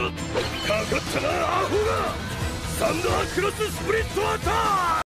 かかったなアホがサンダークロススプリットアタック